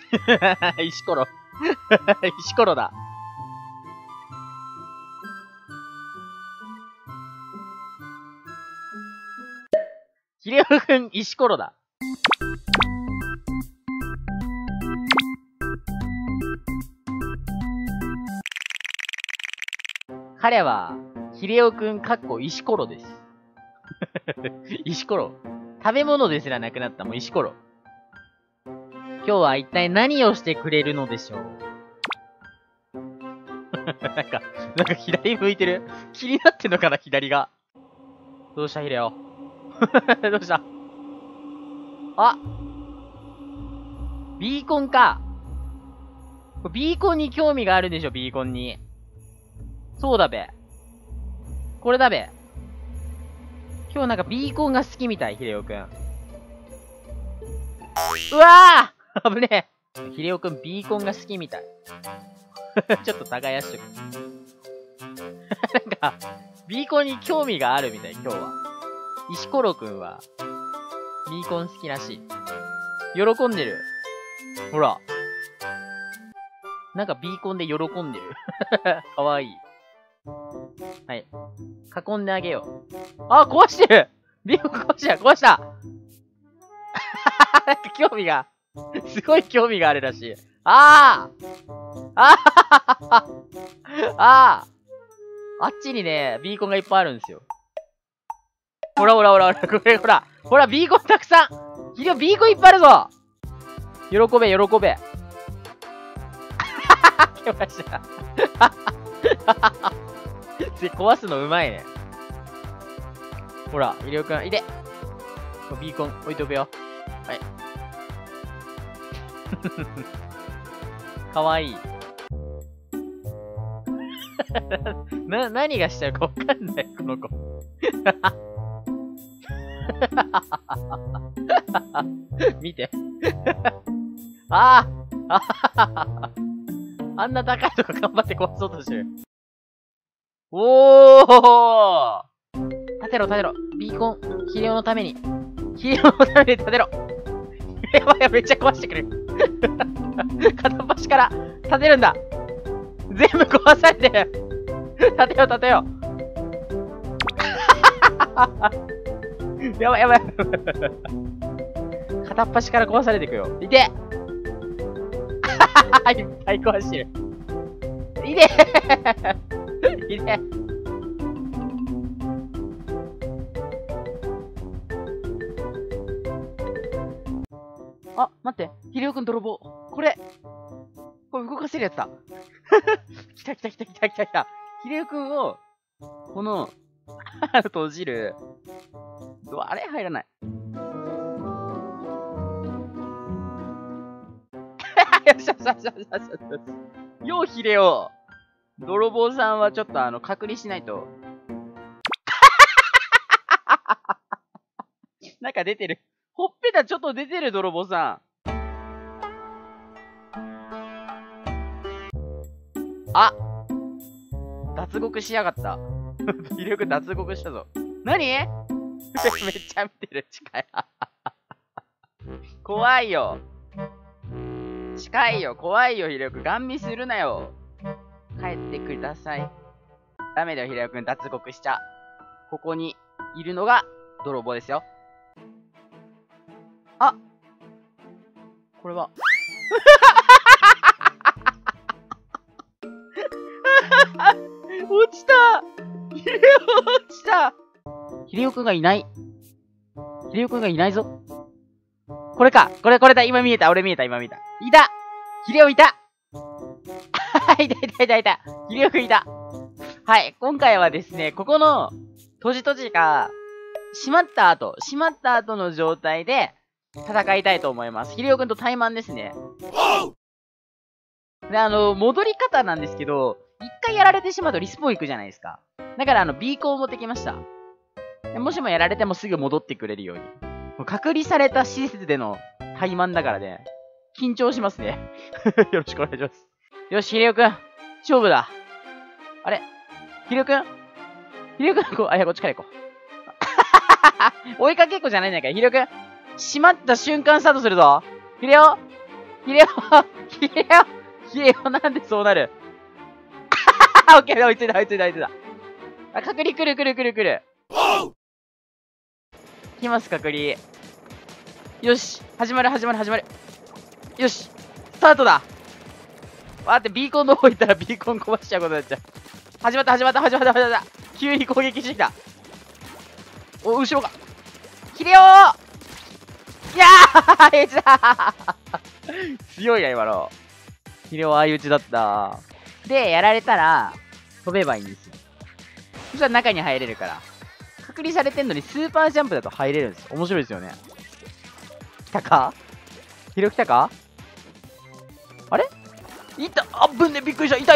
石ころ。石ころだ。ヒレオくん、石ころだ。彼は、ヒレオくん、石ころです。石ころ。食べ物ですらなくなったもん、石ころ。今日は一体何をしてくれるのでしょう。なんか左向いてる。気になってんのかな、左が。どうした、ヒレオ。どうした。あ、ビーコンか。ビーコンに興味があるんでしょ、ビーコンに。そうだべ。これだべ。今日なんかビーコンが好きみたい、ヒレオくん。うわぁ危ねえ。ヒレオくんビーコンが好きみたい。ちょっと耕しとく。なんか、ビーコンに興味があるみたい、今日は。石ころくんは、ビーコン好きらしい。喜んでる。ほら。なんかビーコンで喜んでる。かわいい。はい。囲んであげよう。あ、壊してるビーコン壊した壊したなんか興味が、すごい興味があるらしい。あっちにね、ビーコンがいっぱいあるんですよ。ほら、これほら、ビーコンたくさんビーコンいっぱいあるぞ喜べ。来ました。壊すのうまいね。ほら、医療くん、いで。ビーコン置いとくよ。はい。かわいい。何がしたいかわかんない、この子。見て。あんな高いとこ頑張って壊そうとしてる。おー立てろ。ビーコン、ヒレオのために。ヒレオのために立てろ。やばい、めっちゃ壊してくる。片っ端から立てるんだ。全部壊されてる。立てよう。やばい。片っ端から壊されていくよ。いていっぱい壊してる。いてあ、待って。ヒレオくん泥棒。これ動かせるやつだ。来た。ヒレオくんを、この、閉じる。あれ入らない。よし。よう、ヒレオ。泥棒さんはちょっと隔離しないと。なんか出てる。ほっぺたちょっと出てる、泥棒さん。あ、脱獄しやがった。ヒレオくん脱獄したぞ。何めっちゃ見てる、近い。怖いよ。近いよ、怖いよ、ヒレオくん。ガン見するなよ。帰ってください。ダメだよ、ヒレオくん。脱獄しちゃ。ここにいるのが泥棒ですよ。あ、これは。落ちた。ヒレオ落ちた。ヒレオくんがいない。ヒレオくんがいないぞ。これか。これだ。今見えた。いた。ヒレオいた。いた。ヒレオくんいた。はい。今回はですね、ここの、閉じが、閉まった後の状態で、戦いたいと思います。ヒレオくんとタイマンですね。で、戻り方なんですけど、一回やられてしまうとリスポン行くじゃないですか。だからビーコンを持ってきました。もしもやられてもすぐ戻ってくれるように。隔離された施設でのタイマンだからね、緊張しますね。よろしくお願いします。よし、ヒレオくん、勝負だ。あれヒレオくん、こっちから行こう。追いかけっこじゃないんだから、ヒレオくん。閉まった瞬間スタートするぞ。ヒレオヒレオなんでそうなるオッケー、追いついた。あ、隔離来る。来ます、隔離。よし、始まる。よし、スタートだ。待って、ビーコンの方行ったらビーコン壊しちゃうことになっちゃう。始まった。急に攻撃してきた。お、後ろが。ヒレオー、いやーエッジだ強いな、今の。ヒレオ相打ちだった。で、やられたら、飛べばいいんですよ。そしたら中に入れるから。隔離されてんのにスーパージャンプだと入れるんですよ。面白いですよね。来たか？ヒレオ来たか？あれ？いた！あぶんね、びっくりした。いた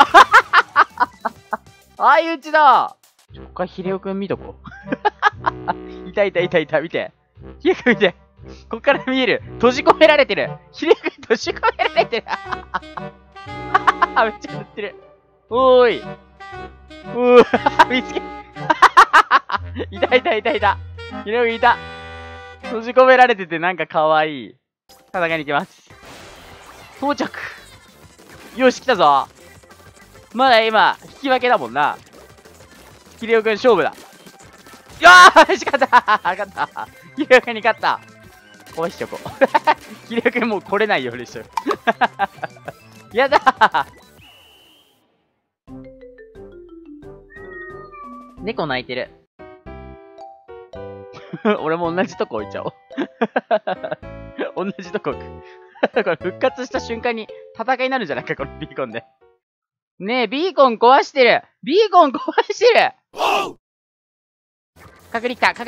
相打ちだ。こっからヒレオくん見とこう。いた、見て。ヒレオくん見て。こっから見える。閉じ込められてる。ヒレオくん閉じ込められてる。めっちゃ塗ってる。おーい。見つけ。いた。ヒレオくんいた。閉じ込められててなんかかわいい。戦いに行きます。到着。よし、来たぞ。まだ今、引き分けだもんな。ヒレオくん勝負だ。よーし、勝った。ヒレオくんに勝った。壊しちゃこう。ヒレオくんもう来れないようにしよう。やだ猫泣いてる。俺も同じとこ置いちゃおう。同じとこ置く。これ復活した瞬間に戦いになるんじゃないか、このビーコンで。ねえ、ビーコン壊してる。隔離来た。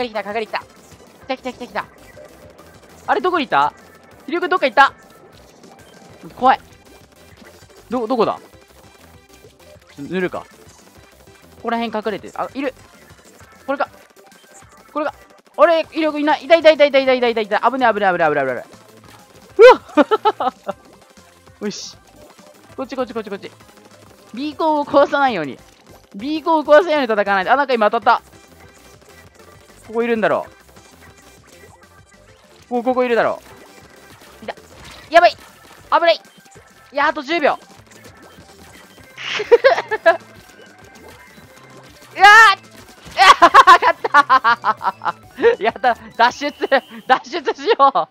来た。あれ、どこにいた？ヒレオくんどっか行った？怖い。どこだ？塗るか。ここら辺隠れてる。あ、いる。これか。あれ、ヒレオくんいない。いた。危ね。うわよし。こっち。ビーコンを壊さないように。戦わないと。あ、なんか今当たった。ここいるんだろう。ここいるだろう。いた。やばい。危ない。いや、あと10秒。うわー勝ったやった。脱出しよう。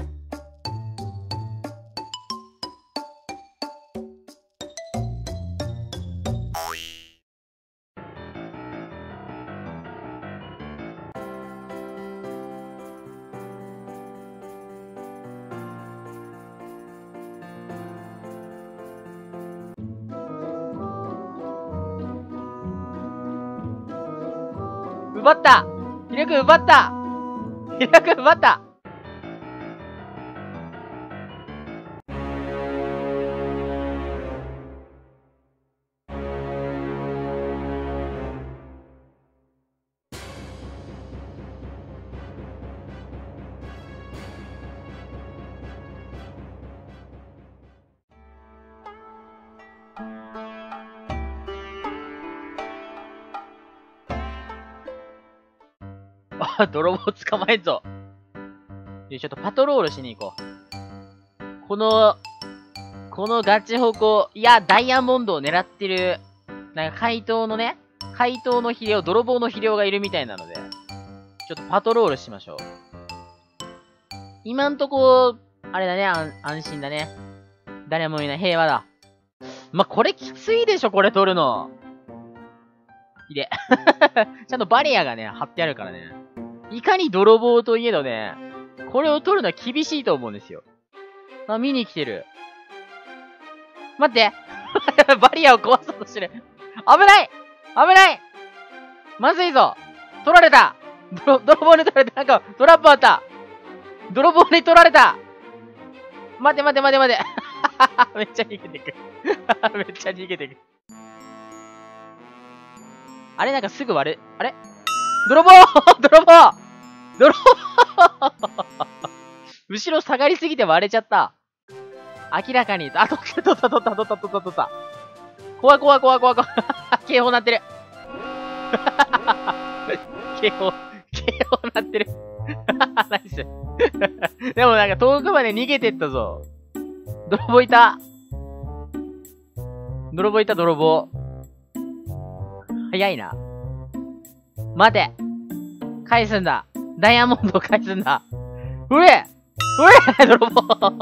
奪った。ヒレオくん奪った。あ、泥棒捕まえんぞ。ちょっとパトロールしに行こう。このガチホコ、いや、ダイヤモンドを狙ってる、なんか怪盗のヒレオ、泥棒のヒレオがいるみたいなので、ちょっとパトロールしましょう。今んとこ、あれだね、安心だね。誰もいない、平和だ。ま、これきついでしょ、これ取るの。ちゃんとバリアがね、張ってあるからね。いかに泥棒といえどね、これを取るのは厳しいと思うんですよ。あ、見に来てる。待ってバリアを壊そうとしてる。危ないまずいぞ。取られた。泥棒に取られた。なんか、トラップあった。泥棒に取られた。待て。めっちゃ逃げてく。あれなんかすぐ割れ、あれ泥棒後ろ下がりすぎて割れちゃった。明らかに、あ、取った。怖い。警報鳴ってる。警報鳴ってる。ナイス。でもなんか遠くまで逃げてったぞ。 泥棒いた。泥棒いた、泥棒。早いな。待て。返すんだ。ダイヤモンドを返すんだ。うえ泥棒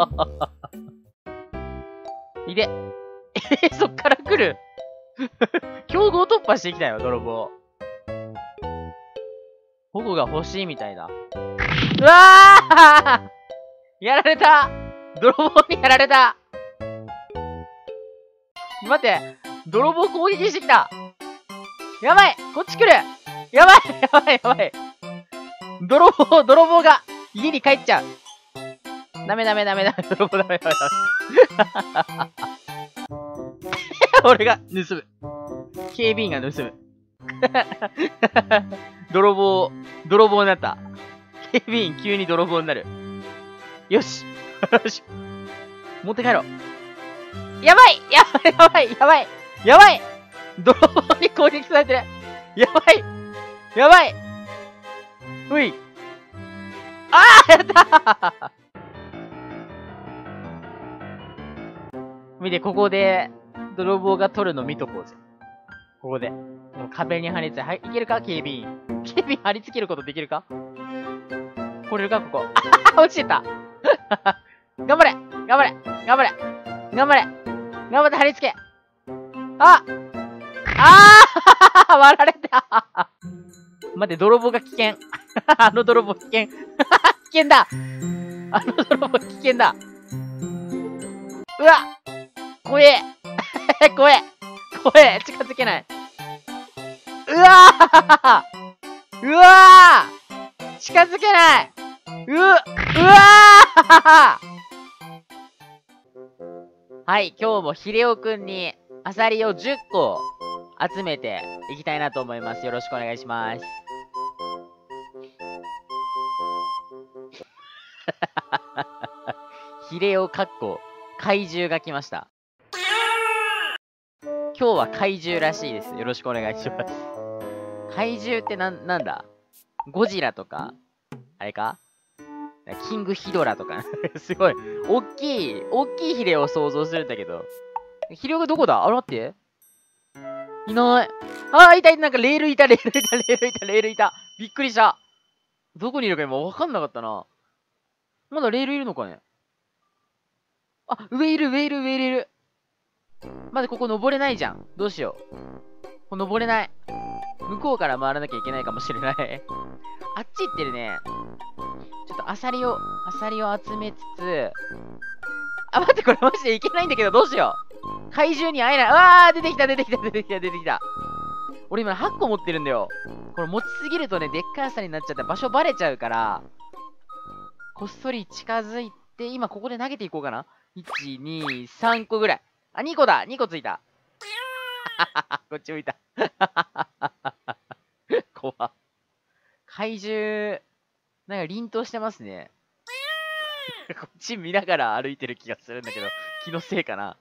いで。そっから来る。競合突破してきたよ、泥棒。保護が欲しいみたいだ。うわーやられた。泥棒にやられた。待って。泥棒攻撃してきた。やばい、こっち来る。やばい。泥棒が家に帰っちゃう。ダメ。泥棒ダメ。俺が盗む。警備員が盗む。泥棒になった。警備員急に泥棒になる。よし。持って帰ろう。やばい泥棒に攻撃されてる。やばいうい。ああやった見て、ここで、泥棒が取るの見とこうぜ。ここで。もう壁に貼り付け、はい、いけるか警備員。警備員貼り付けることできるか来れるかここ。落ちてた頑張って貼り付け割られた待って、泥棒が危険。あの泥棒危険。危険だ。あの泥棒危険だ。うわ怖え。怖え。近づけない。うわ近づけない。はい、今日もヒレオくんにアサリを10個集めていきたいなと思います。よろしくお願いします。ヒレオかっこ怪獣が来ました。今日は怪獣らしいです。よろしくお願いします。怪獣ってなんだゴジラとかあれかキングヒドラとかすごい大きいヒレを想像するんだけど、ヒレオがどこだ。あれ待って、いない。いた。なんかレールいた。びっくりした。どこにいるか今わかんなかったな。まだレールいるのかね。上いる。まだここ登れないじゃん。どうしよう。ここ登れない。向こうから回らなきゃいけないかもしれない。あっち行ってるね。ちょっとアサリを集めつつ。待って、これマジでいけないんだけど、どうしよう。怪獣に会えない。出てきた。俺今8個持ってるんだよ。これ持ちすぎるとね、でっかいアサリになっちゃって場所バレちゃうから、こっそり近づいて、今ここで投げていこうかな。1、2、3個ぐらい。2個だ。2個ついた。こっち向いた。怖っ。怪獣、なんか凛としてますね。こっち見ながら歩いてる気がするんだけど、気のせいかな。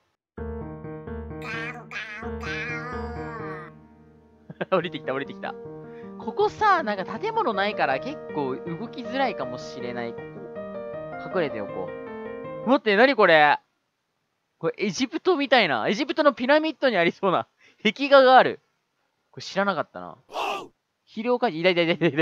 降りてきた。ここさ、なんか建物ないから結構動きづらいかもしれない。ここ。隠れておこう。待って、なにこれ。これエジプトみたいな。エジプトのピラミッドにありそうな壁画がある。これ知らなかったな。肥料かいた。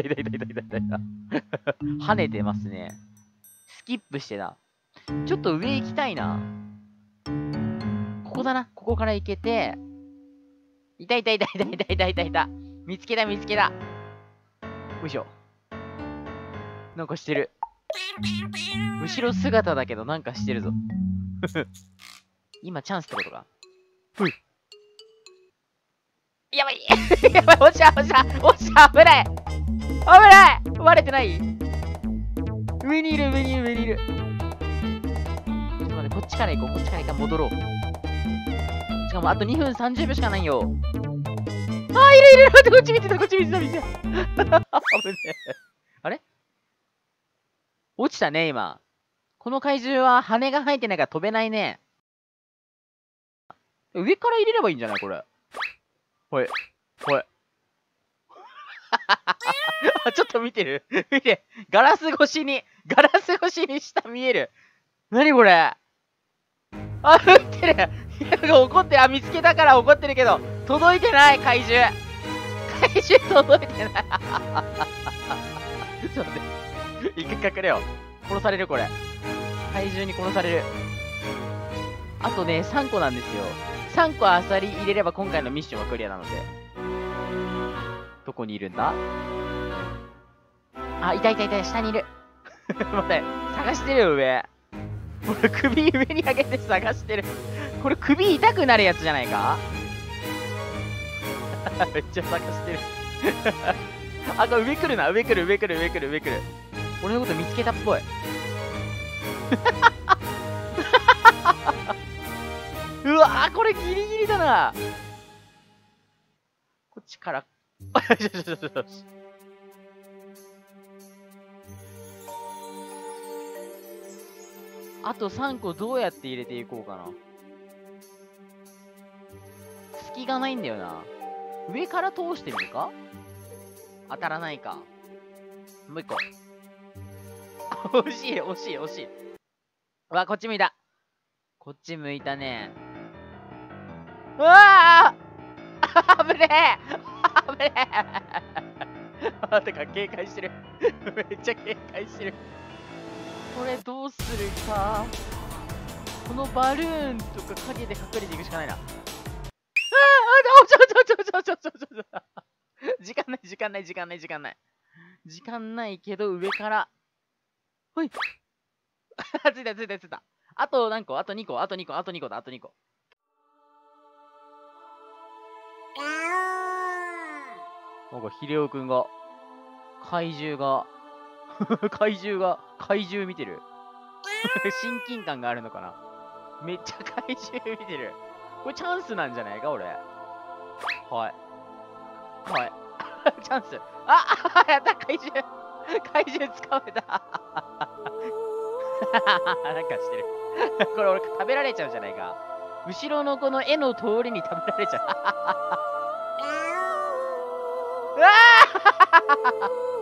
跳ねてますね。スキップしてた。ちょっと上行きたいな。ここだな。ここから行けて。いた。見つけた。よいしょ。なんかしてる。後ろ姿だけどなんかしてるぞ。今チャンスってことか。やばい落ちた危ない割れてない。上にいる。ちょっと待って、こっちから行こう。戻ろう。しかもあと2分30秒しかないよ。いる待って、こっち見てた危ねえ。あれ落ちたね、今。この怪獣は羽が生えてないから飛べないね。上から入れればいいんじゃないこれ。ほい。ちょっと見て。ガラス越しに下見える。なにこれ。 あ、撃ってる。怒ってる。あ、見つけたから怒ってるけど、届いてない、怪獣。怪獣届いてない。ちょっと待って。一回隠れよう。殺される、これ。怪獣に殺される。あとね、3個なんですよ。3個アサリ入れれば今回のミッションはクリアなので。どこにいるんだ？あ、いたいたいた、下にいる。待って、探してるよ、上。俺、首上に上げて探してる。これ、首痛くなるやつじゃないか？めっちゃ探してる。あ、これ上来るな、上来る、上来る、上来る、上来る。俺のこと見つけたっぽい。うわー、これギリギリだな。こっちから。よしよしよしよし。あと3個どうやって入れていこうかな。隙がないんだよな。上から通してみるか？当たらないか。もう1個。惜しい、惜しい、惜しい。うわ、こっち向いた。こっち向いたね。うわー危ねえ危ねえあ、てか警戒してる。めっちゃ警戒してる。これどうするか。このバルーンとか影で隠れていくしかないな。時間ない、時間ない、時間ない、時間ない。時間ないけど、上から。ほい。ついた、ついた、ついた。あと何個？あと2個、あと2個、あと2個だ、あと2個。なんか、ヒレオくんが、怪獣が、怪獣見てる。親近感があるのかな。めっちゃ怪獣見てる。これチャンスなんじゃないか、俺。はい。はい。チャンス。あやった、怪獣掴めた。なんかしてる。これ俺食べられちゃうじゃないか。後ろのこの絵の通りに食べられちゃう。うわ